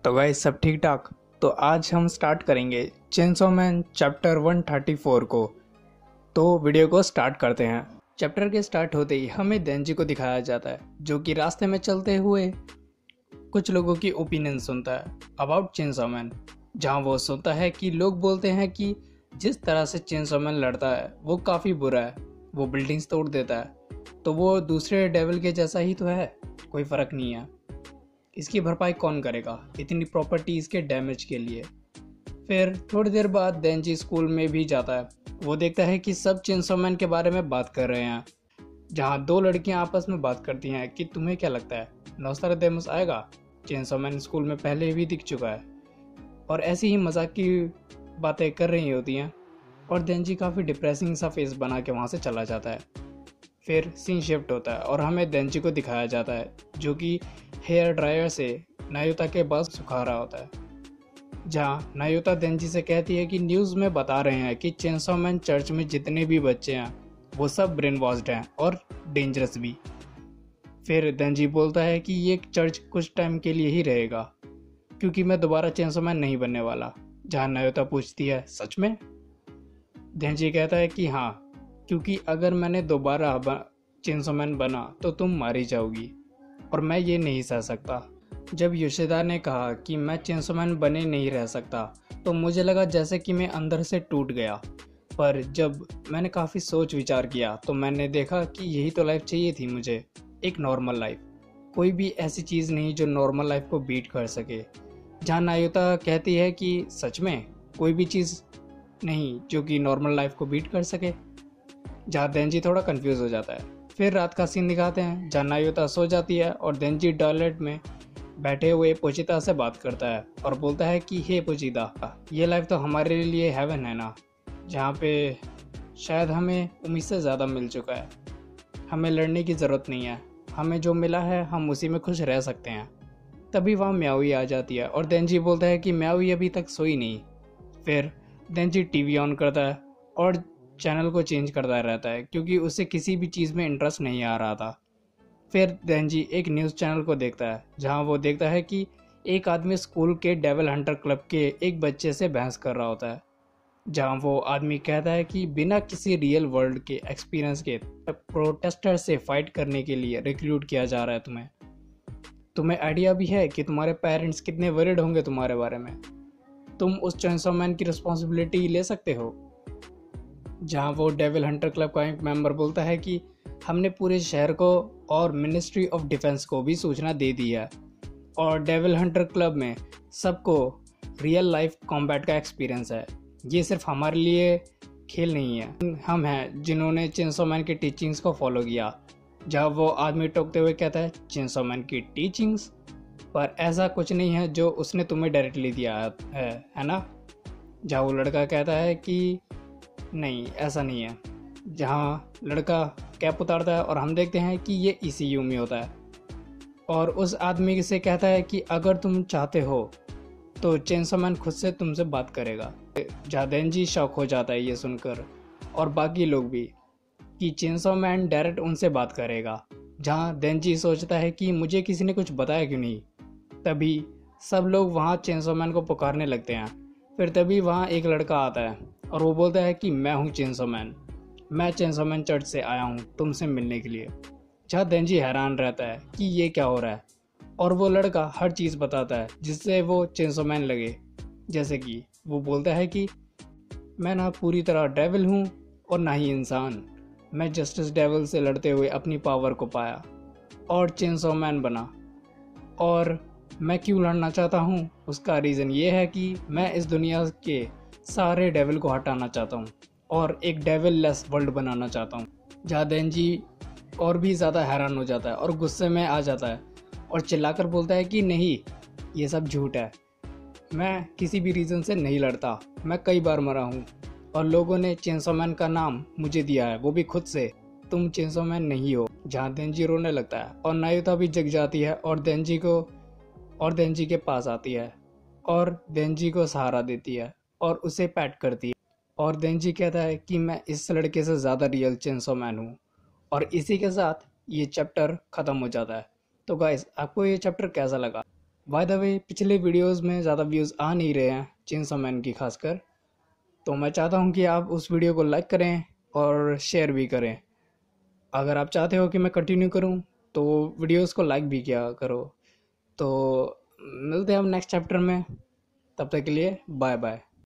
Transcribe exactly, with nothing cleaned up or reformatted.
तो गाइस सब ठीक ठाक। तो आज हम स्टार्ट करेंगे चेनसॉ मैन चैप्टर एक सौ चौंतीस को। तो वीडियो को स्टार्ट करते हैं। चैप्टर के स्टार्ट होते ही हमें देंजी को दिखाया जाता है जो कि रास्ते में चलते हुए कुछ लोगों की ओपिनियन सुनता है अबाउट चेनसॉ मैन, जहाँ वो सुनता है कि लोग बोलते हैं कि जिस तरह से चेनसॉ मैन लड़ता है वो काफ़ी बुरा है, वो बिल्डिंग्स तोड़ देता है, तो वो दूसरे डेविल के जैसा ही तो है, कोई फ़र्क नहीं है। इसकी भरपाई कौन करेगा इतनी प्रॉपर्टीज़ के डैमेज के लिए। फिर थोड़ी देर बाद देंजी स्कूल में भी जाता है। वो देखता है कि सब चेनसॉ मैन के बारे में बात कर रहे हैं, जहाँ दो लड़कियां आपस में बात करती हैं कि तुम्हें क्या लगता है नोस्ट्राडेमस आएगा। चेनसॉ मैन स्कूल में पहले भी दिख चुका है, और ऐसी ही मजाक की बातें कर रही होती हैं। और देंजी काफ़ी डिप्रेसिंग सा फेस बना के वहाँ से चला जाता है। फिर सीन शिफ्ट होता है और हमें देंजी को दिखाया जाता है जो कि हेयर ड्रायर से नायुता के बाल सुखा रहा होता है, जहाँ नायुता देंजी से कहती है कि न्यूज़ में बता रहे हैं कि चेनसॉ मैन चर्च में जितने भी बच्चे हैं वो सब ब्रेन वॉश्ड हैं और डेंजरस भी। फिर देंजी बोलता है कि ये चर्च कुछ टाइम के लिए ही रहेगा क्योंकि मैं दोबारा चेनसॉ मैन नहीं बनने वाला। जहाँ नायुता पूछती है सच में? देंजी कहता है कि हाँ, क्योंकि अगर मैंने दोबारा चेनसॉ मैन बना तो तुम मारी जाओगी और मैं ये नहीं सह सकता। जब योशिदा ने कहा कि मैं चेनसॉ मैन बने नहीं रह सकता तो मुझे लगा जैसे कि मैं अंदर से टूट गया, पर जब मैंने काफ़ी सोच विचार किया तो मैंने देखा कि यही तो लाइफ चाहिए थी मुझे, एक नॉर्मल लाइफ। कोई भी ऐसी चीज़ नहीं जो नॉर्मल लाइफ को बीट कर सके। जहाँ नायुता कहती है कि सच में कोई भी चीज़ नहीं जो कि नॉर्मल लाइफ को बीट कर सके। जहाँ देंजी थोड़ा कंफ्यूज हो जाता है। फिर रात का सीन दिखाते हैं जहाँ नायुता सो जाती है और देंजी टॉयलेट में बैठे हुए पोचिता से बात करता है और बोलता है कि हे पोचिता, ये लाइफ तो हमारे लिए हेवन है ना, जहाँ पे शायद हमें उम्मीद से ज़्यादा मिल चुका है, हमें लड़ने की ज़रूरत नहीं है, हमें जो मिला है हम उसी में खुश रह सकते हैं। तभी वहाँ म्याओई आ जाती है और देंजी बोलता है कि म्याओई अभी तक सोई नहीं। फिर देंजी टीवी ऑन करता है और चैनल को चेंज करता रहता है क्योंकि उसे किसी भी चीज़ में इंटरेस्ट नहीं आ रहा था। फिर देंजी एक न्यूज़ चैनल को देखता है जहां वो देखता है कि एक आदमी स्कूल के डेविल हंटर क्लब के एक बच्चे से बहस कर रहा होता है, जहां वो आदमी कहता है कि बिना किसी रियल वर्ल्ड के एक्सपीरियंस के प्रोटेस्टर से फाइट करने के लिए रिक्रूट किया जा रहा है तुम्हें तुम्हें आइडिया भी है कि तुम्हारे पेरेंट्स कितने वरीड होंगे तुम्हारे बारे में, तुम उस चेनसॉ मैन की रिस्पॉन्सिबिलिटी ले सकते हो। जहां वो डेविल हंटर क्लब का एक मेंबर बोलता है कि हमने पूरे शहर को और मिनिस्ट्री ऑफ डिफेंस को भी सूचना दे दी है और डेविल हंटर क्लब में सबको रियल लाइफ कॉम्बैट का एक्सपीरियंस है। ये सिर्फ हमारे लिए खेल नहीं है, हम हैं जिन्होंने चेनसॉ मैन की टीचिंग्स को फॉलो किया। जब वो आदमी टोकते हुए कहता है चेनसॉ मैन की टीचिंग्स, पर ऐसा कुछ नहीं है जो उसने तुम्हें डायरेक्टली दिया है, है ना? जहाँ वो लड़का कहता है कि नहीं ऐसा नहीं है। जहाँ लड़का कैप उतारता है और हम देखते हैं कि ये ईसीयू में होता है और उस आदमी से कहता है कि अगर तुम चाहते हो तो चेनसॉ मैन खुद से तुमसे बात करेगा। जहाँ देंजी शॉक हो जाता है ये सुनकर, और बाकी लोग भी, कि चेनसॉ मैन डायरेक्ट उनसे बात करेगा। जहाँ देंजी सोचता है कि मुझे किसी ने कुछ बताया क्यों नहीं। तभी सब लोग वहाँ चेनसॉ मैन को पुकारने लगते हैं। फिर तभी वहाँ एक लड़का आता है और वो बोलता है कि मैं हूँ चेनसॉ मैन, मैं चेनसॉ मैन चर्च से आया हूँ तुमसे मिलने के लिए। जहाँ देंजी हैरान रहता है कि ये क्या हो रहा है, और वो लड़का हर चीज़ बताता है जिससे वो चेनसॉ मैन लगे। जैसे कि वो बोलता है कि मैं ना पूरी तरह डेविल हूँ और ना ही इंसान, मैं जस्टिस डेविल से लड़ते हुए अपनी पावर को पाया और चेनसॉ मैन बना। और मैं क्यों लड़ना चाहता हूँ उसका रीज़न ये है कि मैं इस दुनिया के सारे डेविल को हटाना चाहता हूँ और एक डेविल लेस वर्ल्ड बनाना चाहता हूँ। जहाँ देंजी और भी ज़्यादा हैरान हो जाता है और गुस्से में आ जाता है और चिल्लाकर बोलता है कि नहीं, ये सब झूठ है, मैं किसी भी रीज़न से नहीं लड़ता, मैं कई बार मरा हूँ और लोगों ने चेनसॉ मैन का नाम मुझे दिया है, वो भी खुद से, तुम चेनसॉ मैन नहीं हो। जहाँ देंजी रोने लगता है और नायुता भी जग जाती है और देंजी को और देंजी के पास आती है और देंजी को सहारा देती है और उसे पैट करती है। और देंजी कहता है कि मैं इस लड़के से ज़्यादा रियल चेनसॉ मैन हूँ। और इसी के साथ ये चैप्टर ख़त्म हो जाता है। तो गाइस, आपको ये चैप्टर कैसा लगा? बाय द वे पिछले वीडियोस में ज़्यादा व्यूज़ आ नहीं रहे हैं चेनसॉ मैन की खासकर, तो मैं चाहता हूँ कि आप उस वीडियो को लाइक करें और शेयर भी करें। अगर आप चाहते हो कि मैं कंटिन्यू करूँ तो वीडियोस को लाइक भी किया करो। तो मिलते हैं हम नेक्स्ट चैप्टर में, तब तक के लिए बाय बाय।